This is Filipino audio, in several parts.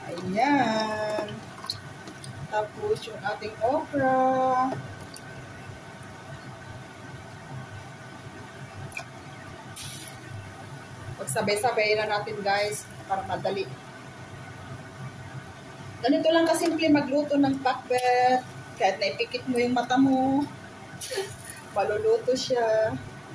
Ayan. Tapos yung ating okra. Pagsabay-sabay na natin guys para madali. Ganito lang kasimple magluto ng pakbet. Kahit naipikit mo yung mata mo, maluluto siya.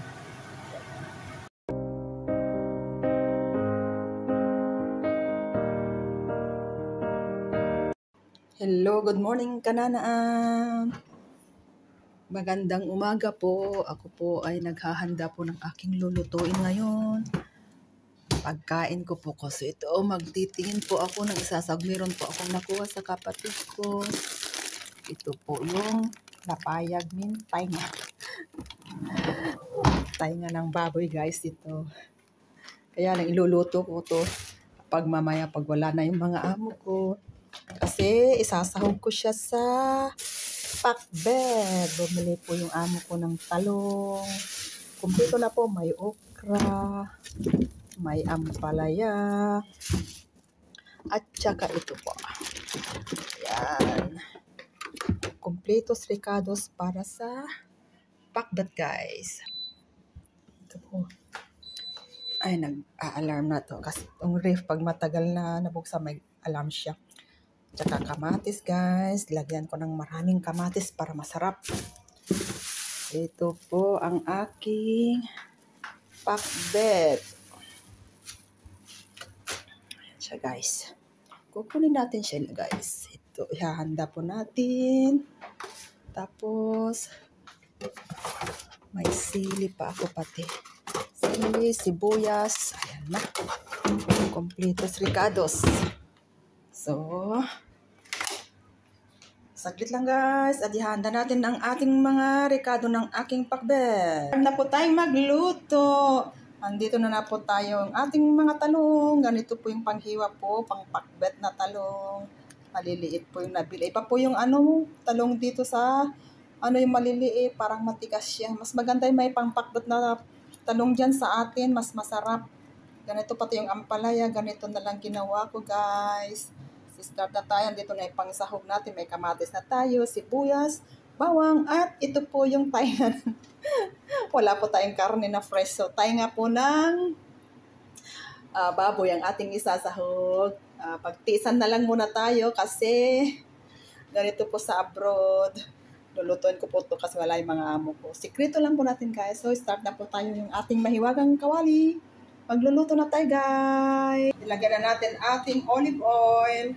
Hello, good morning kananaan. Magandang umaga po. Ako po ay naghahanda po ng aking lulutuin ngayon. Pagkain ko po kasi ito, magtitingin po ako ng isasag. Meron po akong nakuha sa kapatid ko. Ito po yung napayag min tainga. Tainga ng baboy guys ito. Kaya lang iluluto ko to pag mamaya pag wala na yung mga amo ko. Kasi isasahog ko siya sa pakbet. Bumili po yung amo ko ng talong. Kumpleto na po, may okra, may ampalaya, at saka ito po. Yan. Kumpletos ricados para sa pakbet guys. Ito po. Ay, nag-a-alarm na to. Kasi itong ref, pag matagal na nabuksan, may alarm siya. Tsaka kamatis guys. Lagyan ko ng maraming kamatis para masarap. Ito po ang aking pakbet. Ayan siya guys. Kukunin natin siya guys. Ito, ihahanda po natin. Tapos, may sili pa ako pati. Sili, sibuyas. Ayan na. Completos ricados. So, saglit lang guys. At ihanda natin ang ating mga ricado ng aking pakbet. Na po tayong magluto. Andito na po tayo ang ating mga talong. Ganito po yung panghiwa po, pang pakbet na talong. Maliliit po yung nabili. Iba po yung talong dito sa yung maliliit, parang matigas siya. Mas maganda yung may pangpakbet na talong dyan sa atin, mas masarap. Ganito pati yung ampalaya, ganito na lang ginawa ko guys. Start na tayo, dito na yung pangsahog natin, may kamatis na tayo, sibuyas, bawang, at ito po yung tainga. Wala po tayong karne na fresh, so tainga po ng baboy ang ating isasahog. Pagtiisan na lang muna tayo kasi ganito po sa abroad. Lulutuin ko po ito kasi wala yung mga amo ko. Sikreto lang po natin guys. So start na po tayo yung ating mahiwagang kawali. Magluluto na tayo guys. Ilagyan na natin ating olive oil.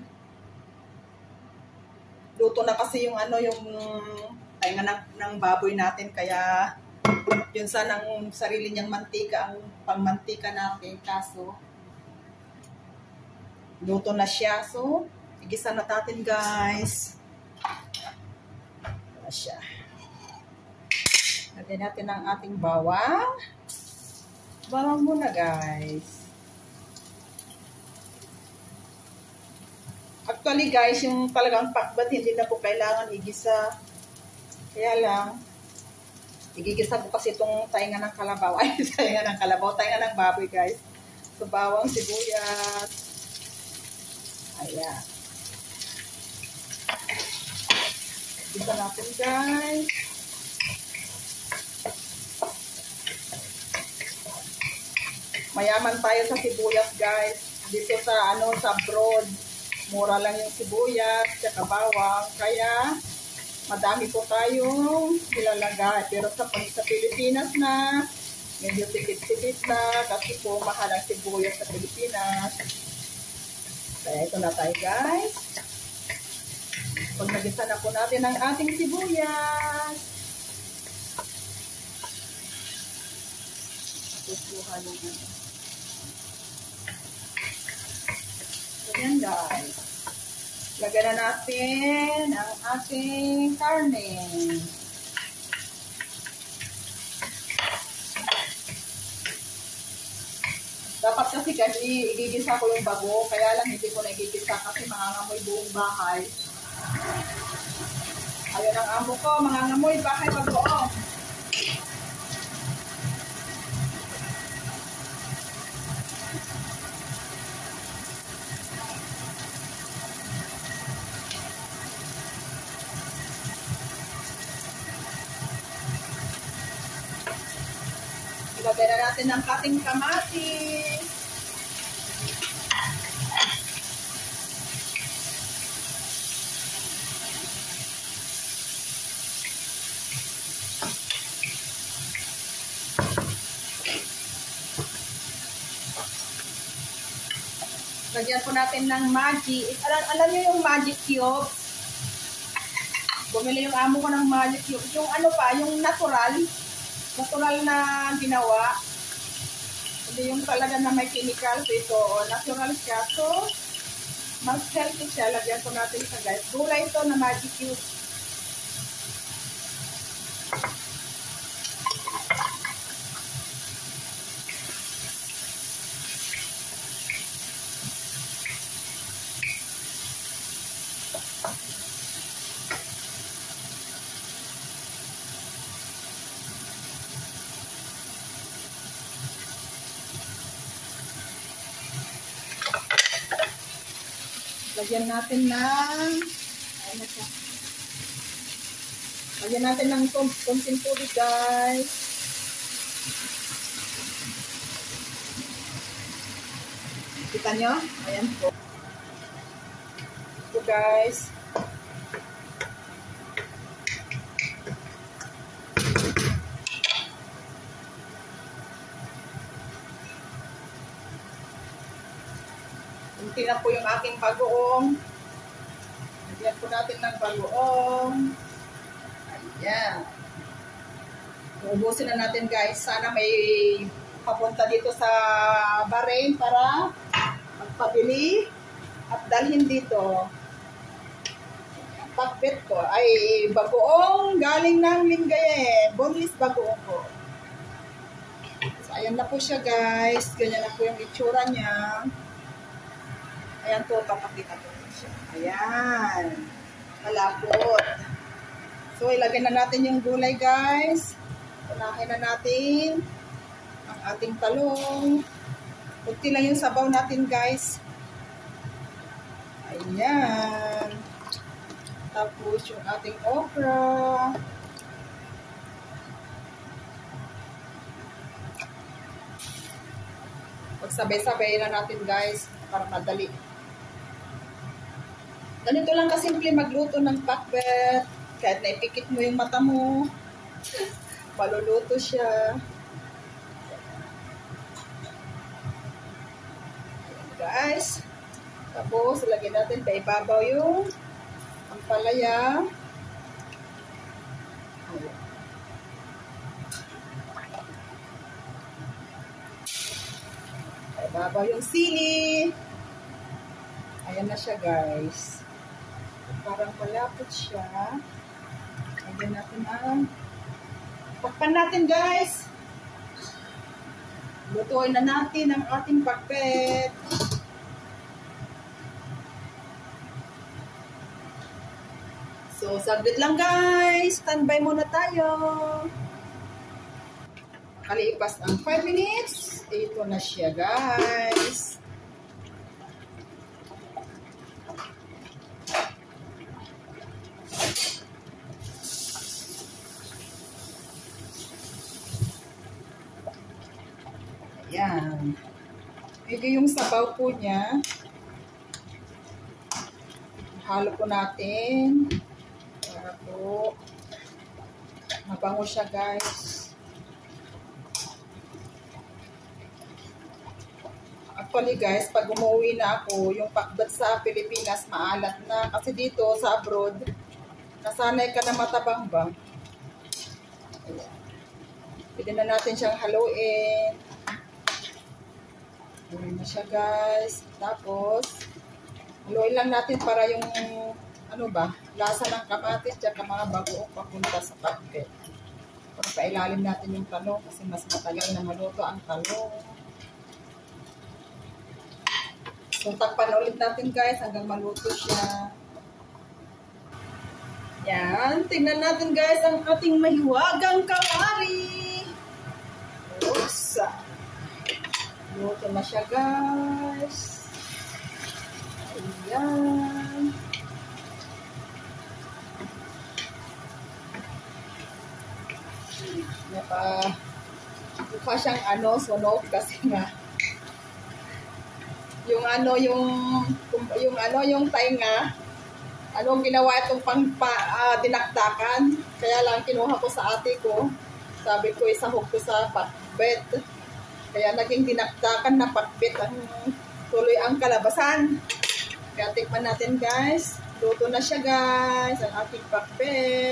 Luto na kasi yung yung tainga ng baboy natin. Kaya yun sana ang sarili niyang mantika, ang pangmantika natin. Kaso luto na siya. So igisa na natin guys. Siya. Lagyan natin ang ating bawang. Bawang muna guys. Actually guys, yung talagang pakbet hindi na po kailangan igisa. Kaya lang, igigisa po kasi itong tainga ng kalabaw. Ay, tainga ng kalabaw, tainga ng baboy guys. So bawang, sibuyas. Ayan. Igisa natin guys. Mayaman tayo sa sibuyas guys. Dito sa sa abroad, mura lang yung sibuyas, tsaka bawang. Kaya madami po tayong nilalagay. Pero sa Pilipinas na, medyo tipid-tipid na kasi po mahal ang sibuyas sa Pilipinas. Kaya ito na tayo guys. Pag nagisa na po natin ang ating sibuyas. Tutuhan yung Ayan guys. Lagyan na natin ang ating karne. Dapat kasi igigisa ko yung bago. Kaya lang hindi ko na igigisa kasi mangangamoy buong bahay. Ayun ang amo ko, mangangamoy bahay bago. Lagyan na natin ng ating kamatis. Lagyan po natin ng Maggi. Alam niyo yung Magic Cubes? Bumili yung amo ko ng Magic Cubes. Yung ano pa, yung natural na ginawa. Hindi yung talaga na may chemicals. Ito, natural siya. So, mas healthy siya. Lagyan po natin sa guys. Gulay ito na Magic Cubes. Lagyan natin ng lagyan natin ng konting tubig, guys. Kita nyo? Ayan po. Ito, guys. Kunti na po yung aking bagoong. Lagyan po natin ng bagoong. Ayan. Uubusin na natin, guys. Sana may papunta dito sa Bahrain para magpabili at dalhin dito. Pakbet ko ay bagoong galing ng Lingayen. Boneless bagoong ko. So, ayan na po siya, guys. Ganyan na po yung itsura niya. Ayan po, papakita po siya. Ayan. Malapot. So, ilagay na natin yung gulay, guys. Unahin na natin ang ating talong. Kunti lang yung sabaw natin, guys. Ayan. Tapos yung ating okra. Pagsabay-sabay na natin, guys, para madali. Ganito lang kasimple magluto ng pakbet. Kahit naipikit mo yung mata mo, maluluto siya. Ayan, guys. Tapos, lagyan natin pa ibabaw yung ampalaya. Ayan. Ibabaw yung sili. Ayan na siya, guys. Parang malapot siya. Lagyan natin ang takpan natin, guys. Lutuin na natin ang ating pakbet. So, saglit lang, guys. Standby muna tayo. Kalipas ang 5 minutes. Ito na siya, guys. Ayan. Ito yung sabaw po niya. Halo po natin. Para po mabango siya, guys. Actually, guys, pag umuwi na ako, yung pakbet sa Pilipinas, maalat na. Kasi dito, sa abroad, nasanay ka na matabang ba? Ayan. Pwede na natin siyang haluin. Ayan na siya, guys. Tapos, haluin lang natin para yung, ano ba, lasa ng kamatis at mga bagoong papunta sa pakbet. Para pailalim natin yung talong kasi mas matagal na maluto ang talong. So, takpan ulit natin, guys, hanggang maluto siya. Yan. Tingnan natin, guys, ang ating mahiwagang kawali. Oops. Luto na siya, guys. Ayan. mukha siyang sunog kasi nga yung tainga, anong ginawa itong dinakdakan. Kaya lang kinuha ko sa ate ko. Sabi ko, isahog ko sa pakbet. Kaya naging dinakdakan na pakbet ang tuloy ang kalabasan. Kaya tikman natin guys. Luto na siya guys, ang ating pakbet.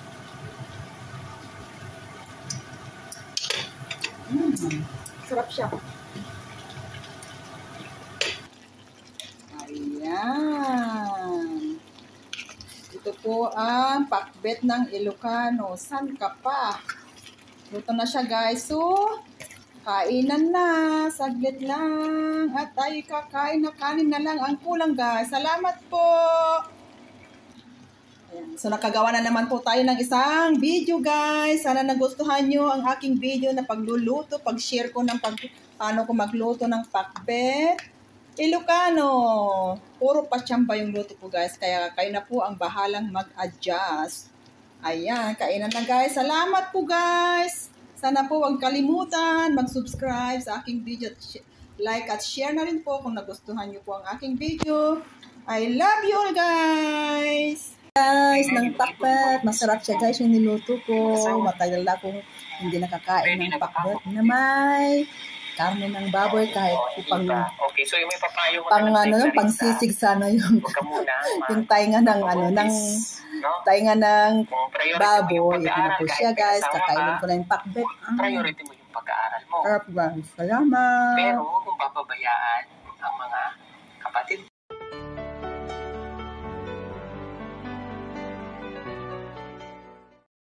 Sarap siya. Ayan. Ito po ang pakbet ng Ilocano. San ka pa? Luto na siya guys. So, kainan na. Saglit lang. At tayo kakain na, kanin na lang ang kulang guys. Salamat po. Ayan. So, nakagawa na naman po tayo ng isang video guys. Sana nagustuhan nyo ang aking video na pagluluto, pag-share ko ng paano ko magluto ng pakbet Ilocano. Puro patsamba yung luto ko guys. Kaya kayo na po ang bahalang mag-adjust. Ayan, kainan na guys. Salamat po guys. Sana po huwag kalimutan mag-subscribe sa aking video. Like at share na rin po kung nagustuhan nyo po ang aking video. I love you all guys. Guys, ng pakbet. Masarap siya guys yung niluto ko. Matagal na akong hindi nakakain ng pakbet na may karne ng baboy kahit pang okay, so yung may papayo pangsisig sana yung yung tainga ng tainga ng baboy. Ito na po siya guys. Kakainin ko na yung pakbet. Priority mo yung pag-aaral mo. Salamat. Pero kung papabayaan ang mga kapatid